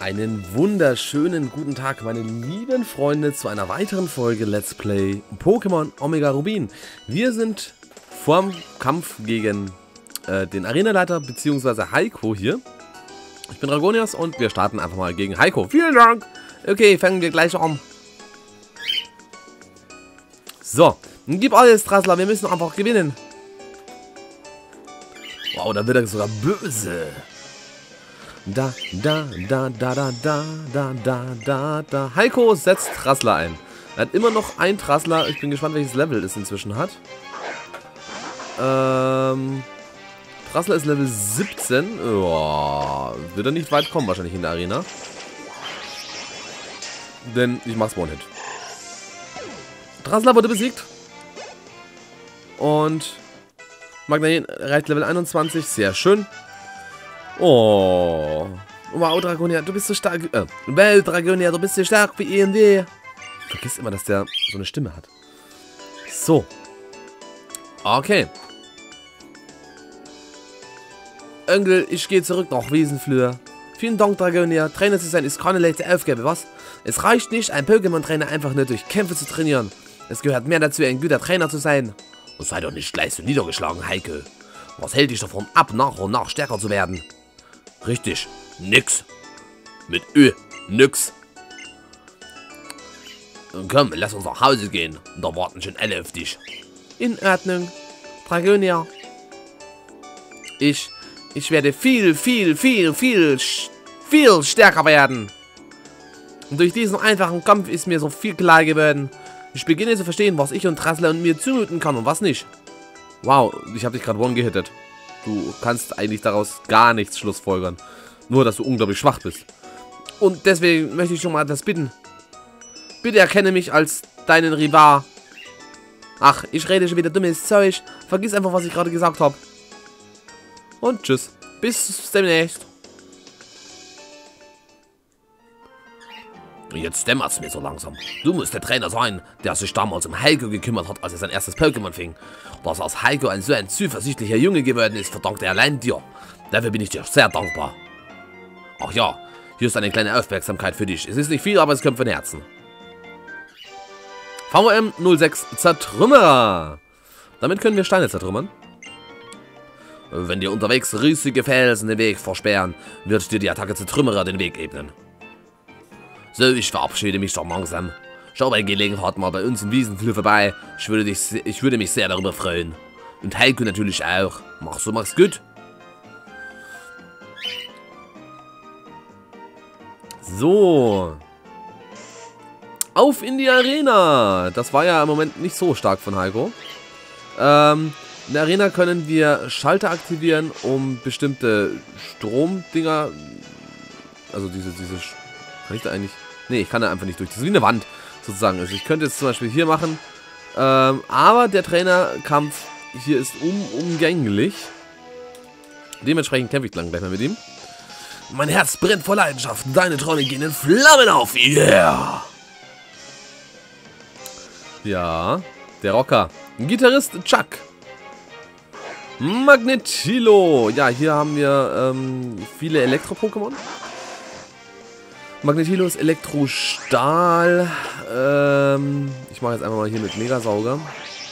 Einen wunderschönen guten Tag, meine lieben Freunde, zu einer weiteren Folge Let's Play Pokémon Omega Rubin. Wir sind vorm Kampf gegen den Arenaleiter bzw. Heiko hier. Ich bin Dragonias und wir starten einfach mal gegen Heiko. Vielen Dank! Okay, fangen wir gleich an. So, gib alles, Trassler, wir müssen einfach gewinnen. Wow, da wird er sogar böse. Da. Heiko setzt Trassler ein. Er hat immer noch einen Trassler. Ich bin gespannt, welches Level es inzwischen hat. Trassler ist Level 17. Ja, wird er nicht weit kommen, wahrscheinlich in der Arena. Denn ich mach's One-Hit. Trassler wurde besiegt. Und Magnaien erreicht Level 21. Sehr schön. Oh. Wow, Dragonia, du bist so stark. Dragonia, du bist so stark wie EMD. Ich vergiss immer, dass der so eine Stimme hat. So. Okay. Onkel, ich gehe zurück nach Wiesenflur. Vielen Dank, Dragonia. Trainer zu sein ist keine leichte Aufgabe, was? Es reicht nicht, einen Pokémon-Trainer einfach nur durch Kämpfe zu trainieren. Es gehört mehr dazu, ein guter Trainer zu sein. Und sei doch nicht gleich so niedergeschlagen, Heiko. Was hält dich davon ab, nach und nach stärker zu werden? Richtig, nix. Mit Ö, nix. Und komm, lass uns nach Hause gehen. Da warten schon alle auf dich. In Ordnung, Dragonia. Ich werde viel stärker werden. Und durch diesen einfachen Kampf ist mir so viel klar geworden. Ich beginne zu verstehen, was ich und Trassler und mir zumuten kann und was nicht. Wow, ich habe dich gerade one gehittet. Du kannst eigentlich daraus gar nichts schlussfolgern. Nur, dass du unglaublich schwach bist. Und deswegen möchte ich schon mal das bitten. Bitte erkenne mich als deinen Rival. Ach, ich rede schon wieder dummes Zeug. Vergiss einfach, was ich gerade gesagt habe. Und tschüss. Bis demnächst. Jetzt dämmert's mir so langsam. Du musst der Trainer sein, der sich damals um Heiko gekümmert hat, als er sein erstes Pokémon fing. Dass aus Heiko so ein zuversichtlicher Junge geworden ist, verdankt er allein dir. Dafür bin ich dir sehr dankbar. Ach ja, hier ist eine kleine Aufmerksamkeit für dich. Es ist nicht viel, aber es kommt von Herzen. VM 06 Zertrümmerer. Damit können wir Steine zertrümmern. Wenn dir unterwegs riesige Felsen den Weg versperren, wird dir die Attacke Zertrümmerer den Weg ebnen. So, ich verabschiede mich schon langsam. Schau bei Gelegenheit mal bei uns in Wiesenflur vorbei. Ich würde mich sehr darüber freuen. Und Heiko natürlich auch. Mach's gut. So. Auf in die Arena. Das war ja im Moment nicht so stark von Heiko. In der Arena können wir Schalter aktivieren, um bestimmte Stromdinger. Also diese. Kann ich da eigentlich. Nee, ich kann da einfach nicht durch. Das ist wie eine Wand, sozusagen. Also ich könnte jetzt zum Beispiel hier machen. Aber der Trainerkampf hier ist unumgänglich. Dementsprechend kämpfe ich gleich mal mit ihm. Mein Herz brennt vor Leidenschaft. Deine Träume gehen in Flammen auf. Yeah! Ja, der Rocker. Gitarrist Chuck. Magnetilo. Ja, hier haben wir viele Elektro-Pokémon. Magnetilo ist Elektrostahl. Ich mache jetzt einfach mal hier mit Megasauger.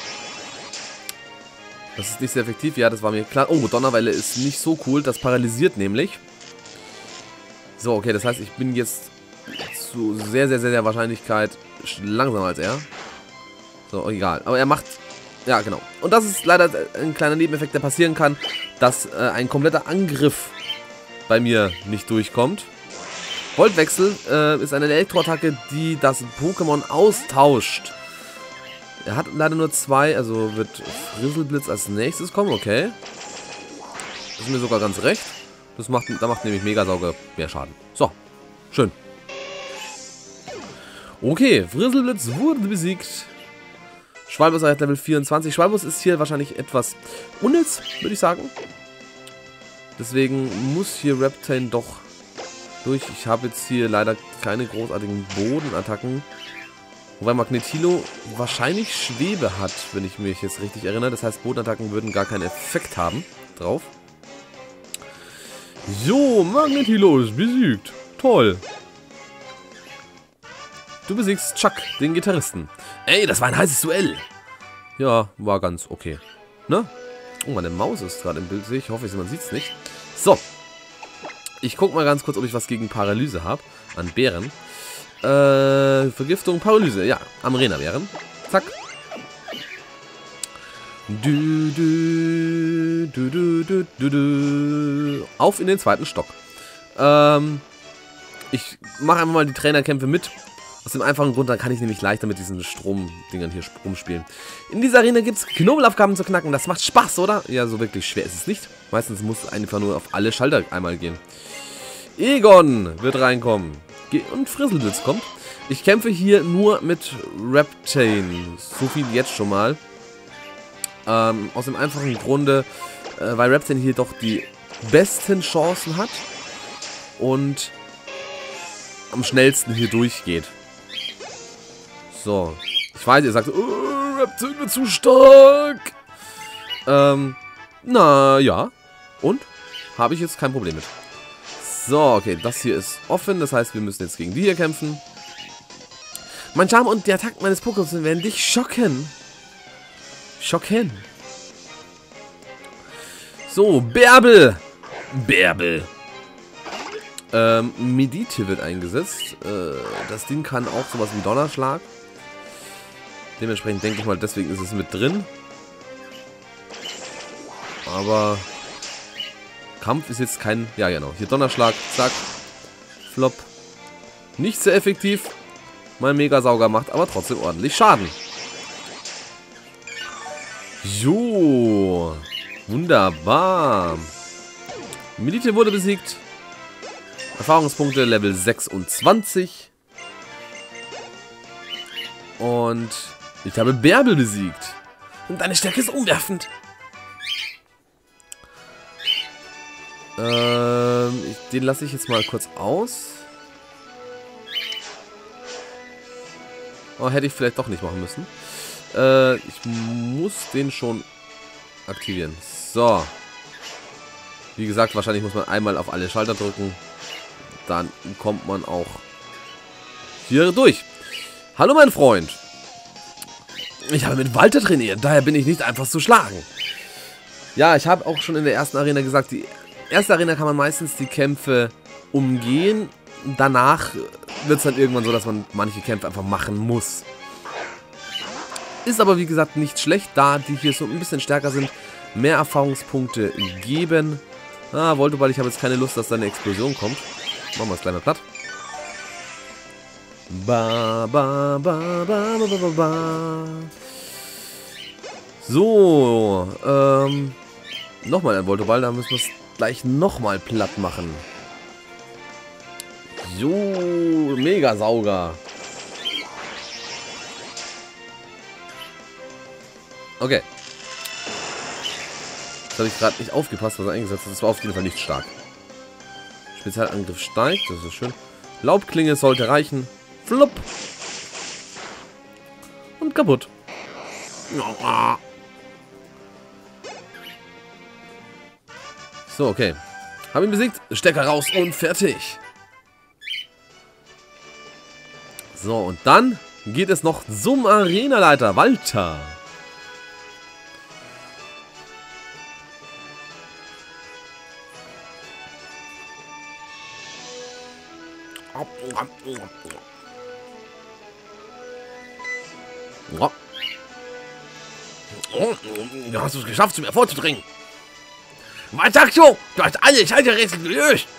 Das ist nicht sehr effektiv. Ja, das war mir klar. Oh, Donnerwelle ist nicht so cool. Das paralysiert nämlich. So, okay, das heißt, ich bin jetzt zu sehr Wahrscheinlichkeit langsamer als er. So, egal. Aber er macht... Ja, genau. Und das ist leider ein kleiner Nebeneffekt, der passieren kann, dass ein kompletter Angriff bei mir nicht durchkommt. Voltwechsel ist eine Elektroattacke, die das Pokémon austauscht. Er hat leider nur 2, also wird Frisselblitz als nächstes kommen, okay. Das ist mir sogar ganz recht. Da macht nämlich Megasauger mehr Schaden. So, schön. Okay, Frisselblitz wurde besiegt. Schwalbus hat Level 24. Schwalbus ist hier wahrscheinlich etwas unnütz, würde ich sagen. Deswegen muss hier Reptane doch durch. Ich habe jetzt hier leider keine großartigen Bodenattacken. Wobei Magnetilo wahrscheinlich Schwebe hat, wenn ich mich jetzt richtig erinnere. Das heißt, Bodenattacken würden gar keinen Effekt haben drauf. So, Magnetilo ist besiegt. Toll. Du besiegst Chuck, den Gitarristen. Ey, das war ein heißes Duell. Ja, war ganz okay. Ne? Oh, meine Maus ist gerade im Bild. Ich hoffe, man sieht es nicht. So. Ich guck mal ganz kurz, ob ich was gegen Paralyse habe. An Bären. Vergiftung, Paralyse. Ja, am Arena-Bären. Zack. Auf in den zweiten Stock. Ich mache einfach mal die Trainerkämpfe mit. Aus dem einfachen Grund, dann kann ich nämlich leichter mit diesen Stromdingern hier rumspielen. In dieser Arena gibt es Knobelaufgaben zu knacken. Das macht Spaß, oder? Ja, so wirklich schwer ist es nicht. Meistens muss es einfach nur auf alle Schalter einmal gehen. Egon wird reinkommen. Und Frisselblitz kommt. Ich kämpfe hier nur mit Reptane. So viel jetzt schon mal. Aus dem einfachen Grunde, weil Reptane hier doch die besten Chancen hat. Und am schnellsten hier durchgeht. So. Ich weiß, ihr sagt, oh, Reptane wird zu stark. Na ja. Und? Habe ich jetzt kein Problem mit. So, okay, das hier ist offen. Das heißt, wir müssen jetzt gegen die hier kämpfen. Mein Charme und der Takt meines Pokémon werden dich schocken. Schocken. So, Bärbel. Bärbel. Medite wird eingesetzt. Das Ding kann auch sowas wie Donnerschlag. Dementsprechend denke ich mal, deswegen ist es mit drin. Aber Kampf ist jetzt kein... Ja, genau. Hier Donnerschlag. Zack. Flop. Nicht sehr effektiv. Mein Megasauger macht aber trotzdem ordentlich Schaden. Jo. Wunderbar. Medite wurde besiegt. Erfahrungspunkte Level 26. Und ich habe Bärbel besiegt. Und deine Stärke ist umwerfend. Den lasse ich jetzt mal kurz aus. Oh, hätte ich vielleicht doch nicht machen müssen. Ich muss den schon aktivieren. So. Wie gesagt, wahrscheinlich muss man einmal auf alle Schalter drücken. Dann kommt man auch hier durch. Hallo mein Freund. Ich habe mit Walter trainiert, daher bin ich nicht einfach zu schlagen. Ja, ich habe auch schon in der ersten Arena gesagt, die erste Arena kann man meistens die Kämpfe umgehen. Danach wird es dann irgendwann so, dass man manche Kämpfe einfach machen muss. Ist aber wie gesagt nicht schlecht, da die hier so ein bisschen stärker sind, mehr Erfahrungspunkte geben. Ah, Voltoball, ich habe jetzt keine Lust, dass da eine Explosion kommt. Machen wir das gleich mal platt. So, nochmal ein Voltoball, da müssen wir es gleich nochmal platt machen. So, Megasauger. Okay. Jetzt habe ich gerade nicht aufgepasst, was er eingesetzt hat. Das war auf jeden Fall nicht stark. Spezialangriff steigt, das ist schön. Laubklinge sollte reichen. Flupp. Und kaputt. So, okay. Hab ihn besiegt. Stecker raus und fertig. So, und dann geht es noch zum Arenaleiter Walter. Du hast es geschafft, zu mir vorzudringen. Was sagst du? Du hast alle Schalterrätsel gelöst.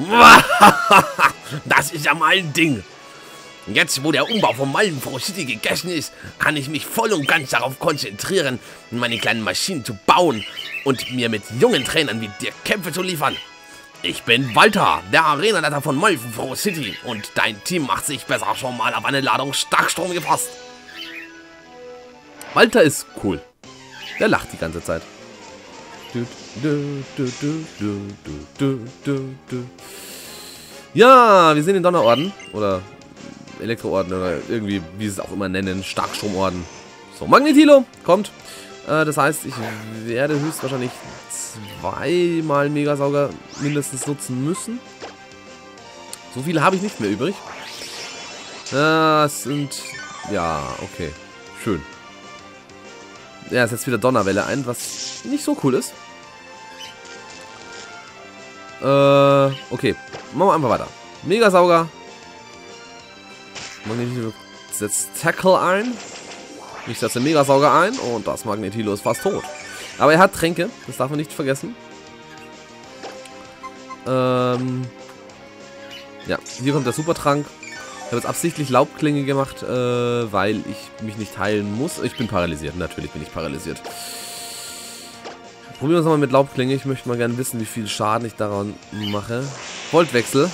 Das ist ja mein Ding. Jetzt, wo der Umbau von Malvenfroh City gegessen ist, kann ich mich voll und ganz darauf konzentrieren, meine kleinen Maschinen zu bauen und mir mit jungen Trainern wie dir Kämpfe zu liefern. Ich bin Walter, der Arenaleiter von Malvenfroh City, und dein Team macht sich besser schon mal auf eine Ladung Starkstrom gefasst. Walter ist cool. Der lacht die ganze Zeit. Ja, wir sind in Donnerorden. Oder Elektroorden oder irgendwie, wie sie es auch immer nennen, Starkstromorden. So, Magnetilo kommt. Das heißt, ich werde höchstwahrscheinlich zweimal Megasauger mindestens nutzen müssen. So viele habe ich nicht mehr übrig. Das sind... Ja, okay. Schön. Ja, es setzt wieder Donnerwelle ein, was nicht so cool ist. Okay. Machen wir einfach weiter. Megasauger. Magnetilo setzt Tackle ein. Ich setze Megasauger ein und das Magnetilo ist fast tot. Aber er hat Tränke, das darf man nicht vergessen. Ja, hier kommt der Supertrank. Ich habe jetzt absichtlich Laubklinge gemacht, weil ich mich nicht heilen muss. Ich bin paralysiert, natürlich bin ich paralysiert. Probieren wir es nochmal mit Laubklinge. Ich möchte mal gerne wissen, wie viel Schaden ich daran mache. Voltwechsel.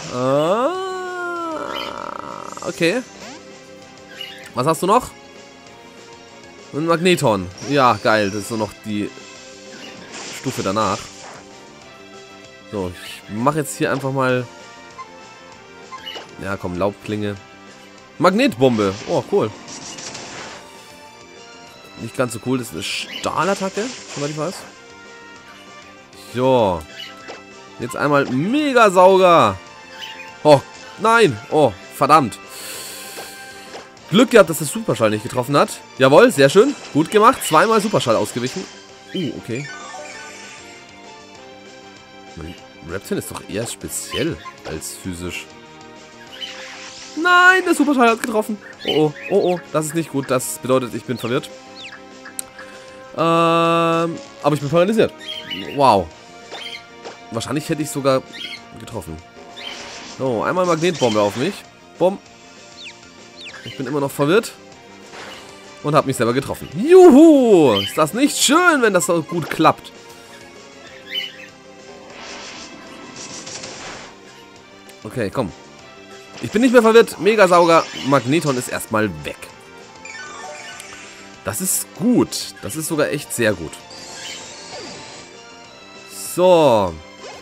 Okay. Was hast du noch? Ein Magneton. Ja, geil. Das ist nur noch die Stufe danach. So, ich mache jetzt hier einfach mal... Ja, komm, Laubklinge. Magnetbombe. Oh, cool. Nicht ganz so cool. Das ist eine Stahlattacke, soweit ich weiß. So. Jetzt einmal Megasauger. Oh, nein. Oh, verdammt. Glück gehabt, dass das Superschall nicht getroffen hat. Jawohl, sehr schön. Gut gemacht. Zweimal Superschall ausgewichen. Okay. Reptile ist doch eher speziell als physisch. Nein, der Superschall hat getroffen. Oh, oh, oh, oh. Das ist nicht gut. Das bedeutet, ich bin verwirrt. Aber ich bin paralysiert. Wow. Wahrscheinlich hätte ich sogar getroffen. So, einmal Magnetbombe auf mich. Bumm. Ich bin immer noch verwirrt. Und habe mich selber getroffen. Juhu! Ist das nicht schön, wenn das so gut klappt? Okay, komm. Ich bin nicht mehr verwirrt. Megasauger. Magneton ist erstmal weg. Das ist gut. Das ist sogar echt sehr gut. So.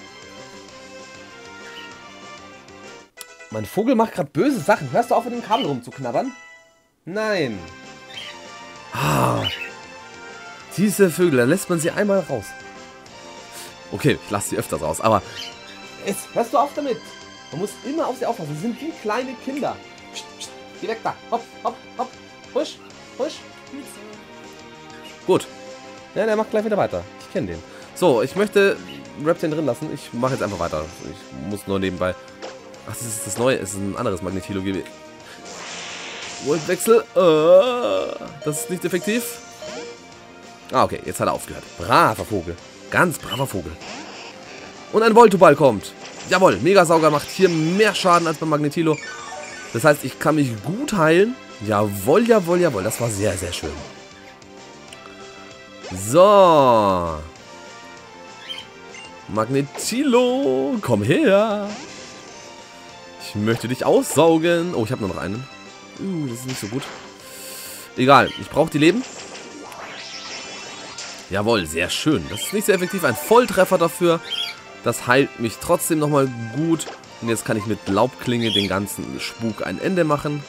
Mein Vogel macht gerade böse Sachen. Hörst du auf, mit dem Kabel rumzuknabbern? Nein. Ah. Diese Vögel, dann lässt man sie einmal raus. Okay, ich lasse sie öfters raus, aber... Jetzt hörst du auf damit. Man muss immer auf sie aufpassen. Sie sind wie kleine Kinder. Psst, psst, geh weg da. Hopp, hopp, hopp. Husch, husch. Gut. Ja, der macht gleich wieder weiter. Ich kenne den. So, ich möchte Reptile drin lassen. Ich mache jetzt einfach weiter. Ich muss nur nebenbei... Ach, das ist das Neue. Es ist ein anderes Magnetilo gewesen. Voltwechsel. Das ist nicht effektiv. Ah, okay. Jetzt hat er aufgehört. Braver Vogel. Ganz braver Vogel. Und ein Voltoball kommt. Jawohl. Megasauger macht hier mehr Schaden als beim Magnetilo. Das heißt, ich kann mich gut heilen. Jawohl, jawohl, jawohl. Das war sehr, sehr schön. So. Magnetilo. Komm her. Ich möchte dich aussaugen. Oh, ich habe nur noch einen. Das ist nicht so gut. Egal, ich brauche die Leben. Jawohl, sehr schön. Das ist nicht sehr effektiv. Ein Volltreffer dafür. Das heilt mich trotzdem nochmal gut. Und jetzt kann ich mit Laubklinge den ganzen Spuk ein Ende machen.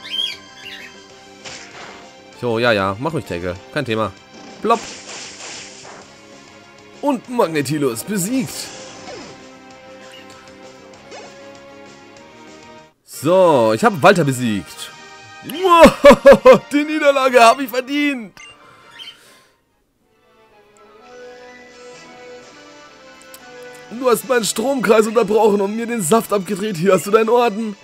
So, ja, ja. Mach mich, Tackle. Kein Thema. Plopp. Und Magnetilo ist besiegt. So, ich habe Walter besiegt. Wow, die Niederlage habe ich verdient. Du hast meinen Stromkreis unterbrochen und mir den Saft abgedreht. Hier hast du deinen Orden.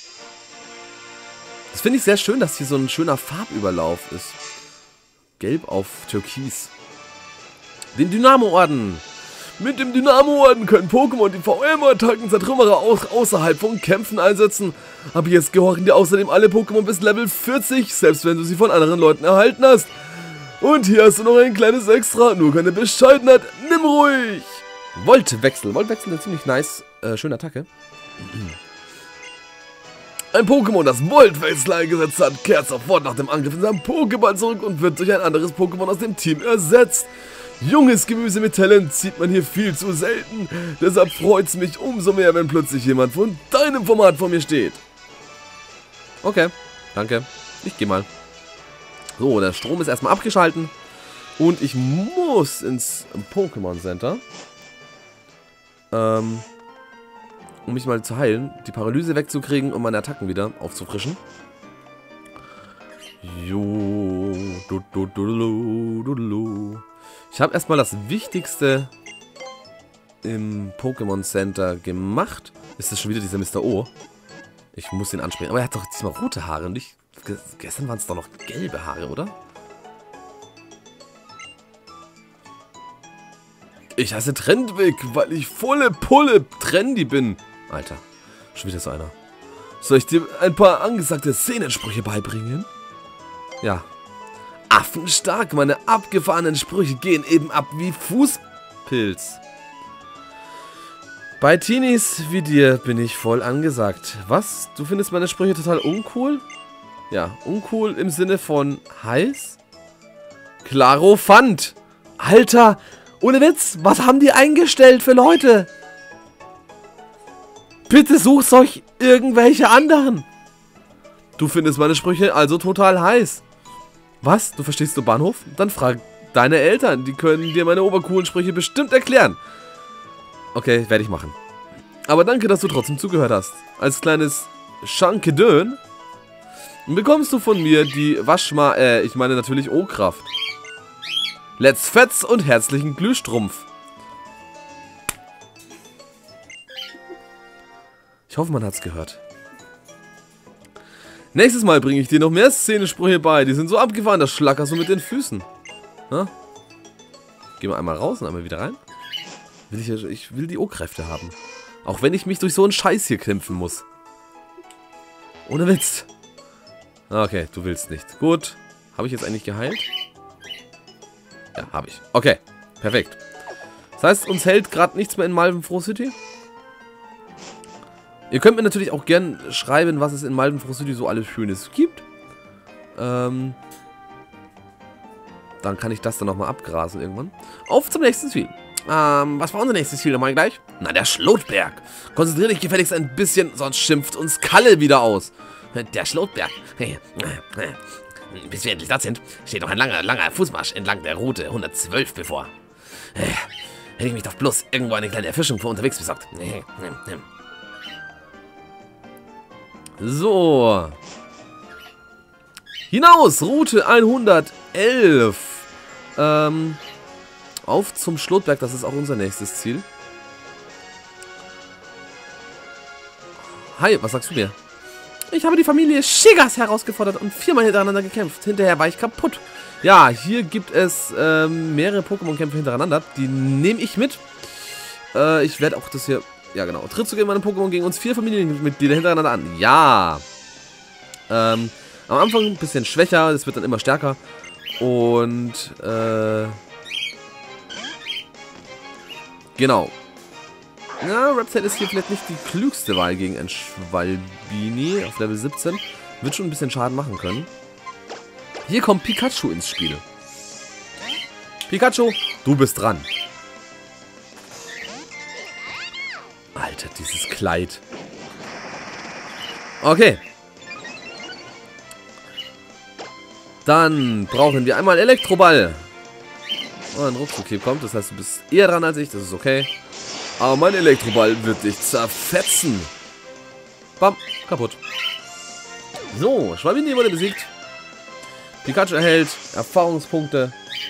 Das finde ich sehr schön, dass hier so ein schöner Farbüberlauf ist. Gelb auf Türkis. Den Dynamo-Orden. Mit dem Dynamo-Orden können Pokémon die VM-Attacken Zertrümmerer auch außerhalb von Kämpfen einsetzen. Ab jetzt gehorchen dir außerdem alle Pokémon bis Level 40, selbst wenn du sie von anderen Leuten erhalten hast. Und hier hast du noch ein kleines Extra, nur keine Bescheidenheit, nimm ruhig. Voltwechsel. Voltwechsel ist eine ziemlich nice, schöne Attacke. Ein Pokémon, das Voltwechsel eingesetzt hat, kehrt sofort nach dem Angriff in seinem Pokéball zurück und wird durch ein anderes Pokémon aus dem Team ersetzt. Junges Gemüse mit Talent sieht man hier viel zu selten. Deshalb freut es mich umso mehr, wenn plötzlich jemand von deinem Format vor mir steht. Okay, danke. Ich gehe mal. So, der Strom ist erstmal abgeschalten. Und ich muss ins Pokémon Center. um mich mal zu heilen, die Paralyse wegzukriegen und meine Attacken wieder aufzufrischen. Jo. Ich habe erstmal das Wichtigste im Pokémon Center gemacht. Ist das schon wieder dieser Mr. O? Ich muss ihn ansprechen. Aber er hat doch diesmal rote Haare und nicht... Gestern waren es doch noch gelbe Haare, oder? Ich heiße Trendwick, weil ich volle Pulle trendy bin. Alter, schon wieder so einer. Soll ich dir ein paar angesagte Szenensprüche beibringen? Ja. Affenstark, meine abgefahrenen Sprüche gehen eben ab wie Fußpilz. Bei Teenies wie dir bin ich voll angesagt. Was? Du findest meine Sprüche total uncool? Ja, uncool im Sinne von heiß? Klaro Pfand. Alter, ohne Witz, was haben die eingestellt für Leute? Bitte sucht euch irgendwelche anderen. Du findest meine Sprüche also total heiß. Was? Du verstehst du Bahnhof? Dann frag deine Eltern, die können dir meine obercoolen Sprüche bestimmt erklären. Okay, werde ich machen. Aber danke, dass du trotzdem zugehört hast. Als kleines Schankedön bekommst du von mir die ich meine natürlich O-Kraft. Let's Fetz und herzlichen Glühstrumpf. Ich hoffe, man hat's gehört. Nächstes Mal bringe ich dir noch mehr Szenesprüche bei. Die sind so abgefahren, das schlackerst du mit den Füßen. Na? Gehen wir einmal raus und einmal wieder rein. Ich will die O-Kräfte haben. Auch wenn ich mich durch so einen Scheiß hier kämpfen muss. Ohne Witz. Okay, du willst nicht. Gut. Habe ich jetzt eigentlich geheilt? Ja, habe ich. Okay, perfekt. Das heißt, uns hält gerade nichts mehr in Malvenfroh City. Ihr könnt mir natürlich auch gern schreiben, was es in Malvenfroh City so alles Schönes gibt. Dann kann ich das dann nochmal abgrasen irgendwann. Auf zum nächsten Ziel. Was war unser nächstes Ziel nochmal gleich? Na, der Schlotberg. Konzentrier dich gefälligst ein bisschen, sonst schimpft uns Kalle wieder aus. Der Schlotberg. Bis wir endlich da sind, steht noch ein langer Fußmarsch entlang der Route 112 bevor. Hätte ich mich doch bloß irgendwo eine kleine Erfrischung für unterwegs besorgt. So. Hinaus, Route 111. Auf zum Schlotberg, das ist auch unser nächstes Ziel. Hi, was sagst du mir? Ich habe die Familie Shigas herausgefordert und 4-mal hintereinander gekämpft. Hinterher war ich kaputt. Ja, hier gibt es mehrere Pokémon-Kämpfe hintereinander. Die nehme ich mit. Ich werde auch das hier... Ja, genau. Tritt zu meinem Pokémon gegen uns 4 Familienmitglieder hintereinander an. Ja. Am Anfang ein bisschen schwächer. Das wird dann immer stärker. Und, genau. Ja, Reptile ist hier vielleicht nicht die klügste Wahl gegen ein Schwalbini auf Level 17. Wird schon ein bisschen Schaden machen können. Hier kommt Pikachu ins Spiel. Pikachu, du bist dran. Alter, dieses Kleid. Okay. Dann brauchen wir einmal Elektroball. Oh, ein Ruckzuck kommt, das heißt, du bist eher dran als ich, das ist okay. Aber mein Elektroball wird dich zerfetzen. Bam, kaputt. So, Schwalbini wurde besiegt. Pikachu erhält Erfahrungspunkte.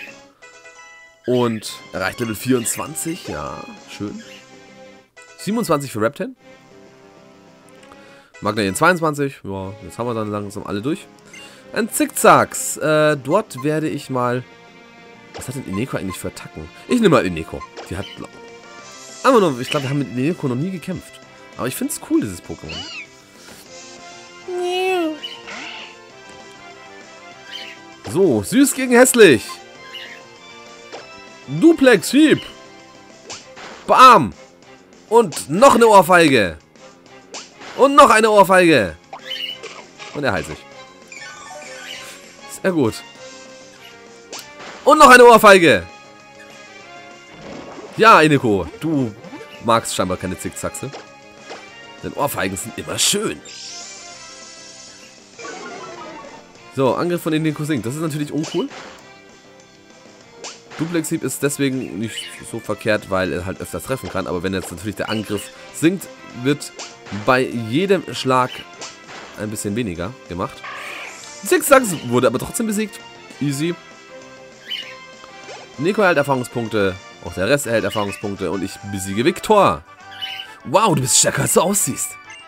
Und erreicht Level 24. Ja, schön. 27 für Reptile. Magnaien 22. Ja, jetzt haben wir dann langsam alle durch. Ein Zickzacks. Dort werde ich mal... Was hat denn Ineko eigentlich für Attacken? Ich nehme mal Ineko. Die hat... Aber nur, ich glaube, wir haben mit Ineko noch nie gekämpft. Aber ich finde es cool, dieses Pokémon. So, süß gegen hässlich. Duplex Hieb. Bam. Und noch eine Ohrfeige. Und noch eine Ohrfeige. Und er heilt sich. Sehr gut. Und noch eine Ohrfeige. Ja, Ineko, du magst scheinbar keine Zickzackse. Denn Ohrfeigen sind immer schön. So, Angriff von Ineko sinkt. Das ist natürlich uncool. Duplex-Hieb ist deswegen nicht so verkehrt, weil er halt öfters treffen kann. Aber wenn jetzt natürlich der Angriff sinkt, wird bei jedem Schlag ein bisschen weniger gemacht. Zigzags wurde aber trotzdem besiegt. Easy. Nico erhält Erfahrungspunkte. Auch der Rest erhält Erfahrungspunkte. Und ich besiege Viktor. Wow, du bist stärker, als du aussiehst.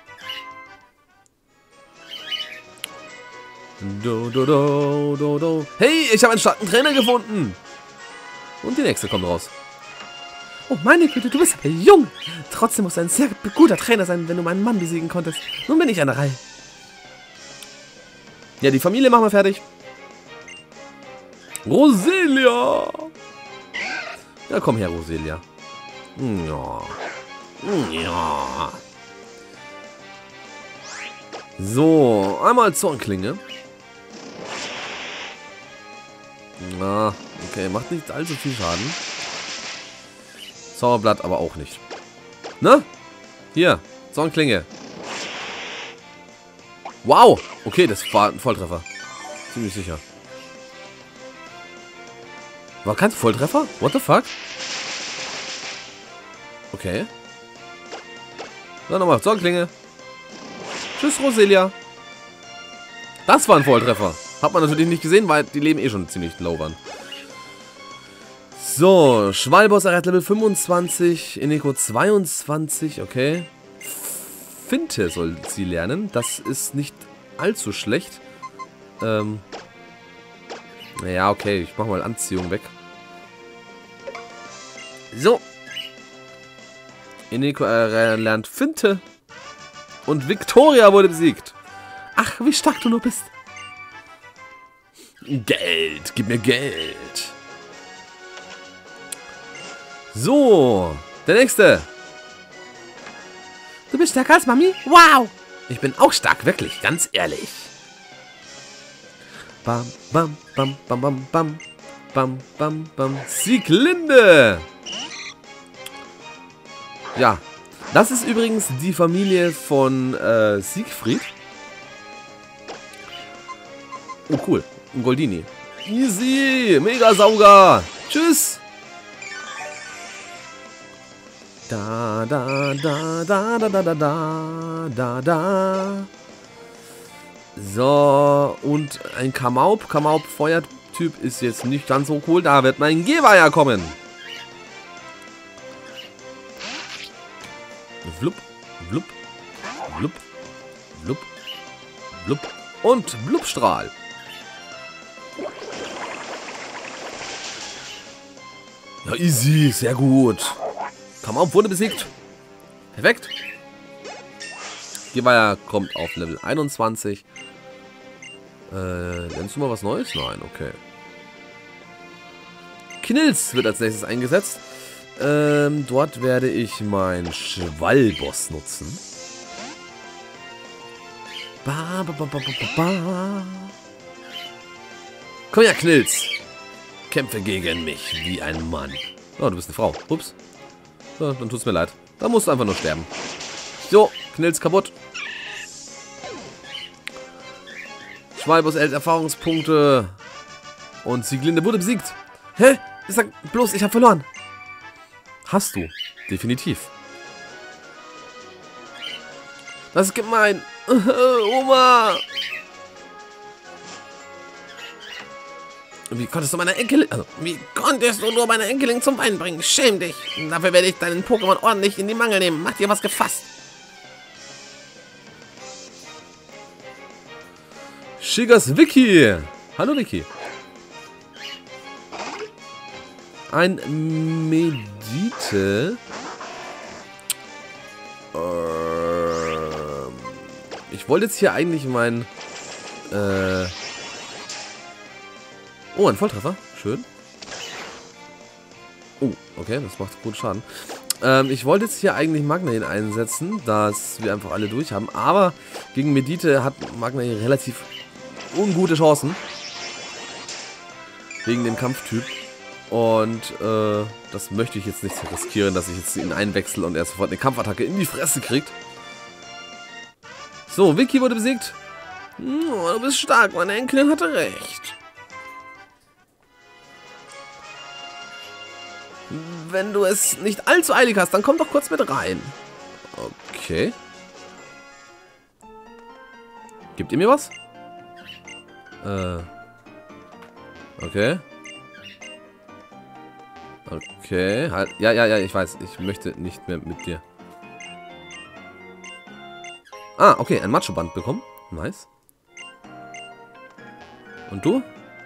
Hey, ich habe einen starken Trainer gefunden. Und die nächste kommt raus. Oh meine Güte, du bist aber jung. Trotzdem musst du ein sehr guter Trainer sein, wenn du meinen Mann besiegen konntest. Nun bin ich an der Reihe. Ja, die Familie machen wir fertig. Roselia. Ja, komm her, Roselia. Ja. Ja. So, einmal Zornklinge. Na, okay, macht nicht allzu viel Schaden. Zauberblatt aber auch nicht. Ne? Hier, Zornklinge. Wow, okay, das war ein Volltreffer. Ziemlich sicher. War kein Volltreffer? What the fuck? Okay. Dann nochmal Zornklinge. Tschüss, Roselia. Das war ein Volltreffer. Hat man natürlich nicht gesehen, weil die Leben eh schon ziemlich low waren. So, Schwalboss erreicht Level 25, Eneko 22, okay. Finte soll sie lernen. Das ist nicht allzu schlecht. Naja, okay, ich mach mal Anziehung weg. So. Eneko lernt Finte. Und Victoria wurde besiegt. Ach, wie stark du nur bist. Geld, gib mir Geld. So, der nächste. Du bist stärker als Mami? Wow. Ich bin auch stark, wirklich, ganz ehrlich. Bam, bam, bam, bam, bam, bam. Bam, bam, bam. Sieglinde. Ja, das ist übrigens die Familie von Siegfried. Oh, cool. Ein Goldini. Easy. Mega-Sauger. Tschüss. Da, da, da, da, da, da, da, da, da, da. So, und ein Kamaup. Kamaup-Feuertyp ist jetzt nicht ganz so cool. Da wird mein Geweiher kommen. Flup, flup, flup, flup, flup und Blubstrahl. Ja, easy, sehr gut. Kamaup wurde besiegt. Perfekt. Geweiher kommt auf Level 21. Lernst du mal was Neues? Nein, okay. Knilz wird als nächstes eingesetzt. Dort werde ich meinen Schwalboss nutzen. Ba, ba, ba, ba, ba, ba. Komm her, Knilz. Kämpfe gegen mich wie ein Mann. Oh, du bist eine Frau. Ups. So, dann tut's mir leid. Da musst du einfach nur sterben. So, Knilz kaputt. Schwalboss erhält Erfahrungspunkte. Und Sieglinde wurde besiegt. Hä? Sag bloß, ich habe verloren. Hast du. Definitiv. Das ist gemein. Oma. Wie konntest du meine Enkelin... Also, wie konntest du nur meine Enkelin zum Weinen bringen? Schäm dich. Dafür werde ich deinen Pokémon ordentlich in die Mangel nehmen. Mach dir was gefasst. Shigas Wiki. Hallo Wiki. Ein Medite. Ich wollte jetzt hier eigentlich mein... Oh, ein Volltreffer. Schön. Oh, okay, das macht gut Schaden. Ich wollte jetzt hier eigentlich Magnain einsetzen, dass wir einfach alle durch haben. Aber gegen Medite hat Magnain relativ ungute Chancen. Wegen dem Kampftyp. Und das möchte ich jetzt nicht riskieren, dass ich jetzt ihn einwechsel und er sofort eine Kampfattacke in die Fresse kriegt. So, Vicky wurde besiegt. Oh, du bist stark, meine Enkelin hatte recht. wenn du es nicht allzu eilig hast, dann komm doch kurz mit rein. Okay. Gibt ihr mir was? Okay. Okay, halt. Ja, ich weiß. Ich möchte nicht mehr mit dir. Ah, okay, ein Macho-Band bekommen. Nice. Und du?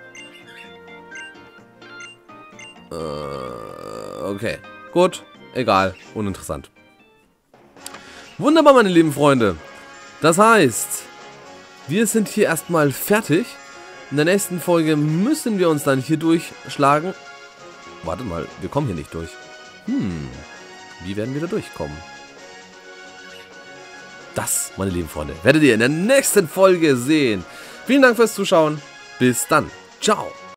Okay. Gut. Egal. Uninteressant. Wunderbar, meine lieben Freunde. Das heißt, wir sind hier erstmal fertig. In der nächsten Folge müssen wir uns dann hier durchschlagen. Warte mal, wir kommen hier nicht durch. Wie werden wir da durchkommen? Das, meine lieben Freunde, werdet ihr in der nächsten Folge sehen. Vielen Dank fürs Zuschauen. Bis dann. Ciao.